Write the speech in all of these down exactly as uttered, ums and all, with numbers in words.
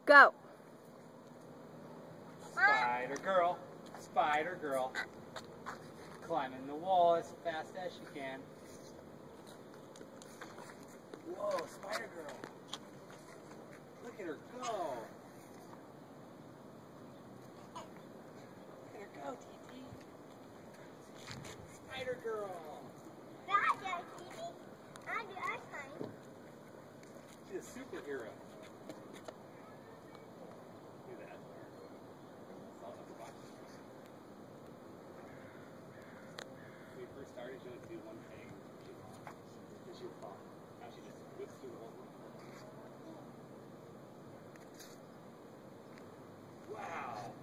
Go. Spider girl. Spider girl. Climbing the wall as fast as she can. Whoa, spider girl. Look at her go. Look at her go, T T. Spider girl. Gotcha, T T. I do ice cream. She's a superhero. Do that. When we first started, she would do one thing. Then she would fall. Now she just whips through the whole room. Wow.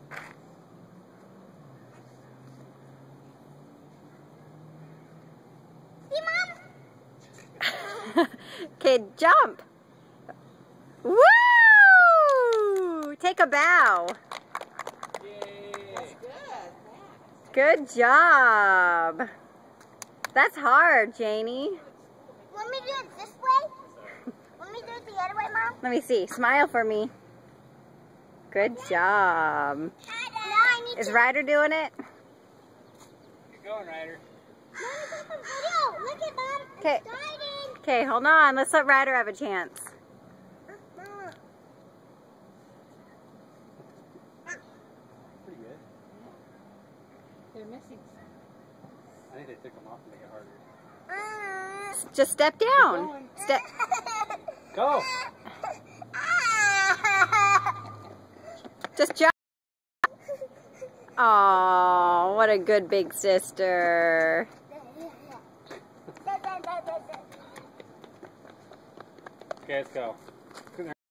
See, Mom? Okay, jump. Woo! Take a bow. Yay. That's good. Good job. That's hard, Janie. Want me to do it this way? Want me to do it the other way, Mom? Let me see. Smile for me. Good job. No, I need Is to. Ryder doing it? Keep going, Ryder. Video. Look at Mom. I'm Okay. starting. Okay, hold on. Let's let Ryder have a chance. Pretty good. They're missing I think they took them off to make it harder. Uh, Just step down. going. Step. Go! Just jump. Oh, what a good big sister. Okay, let's go.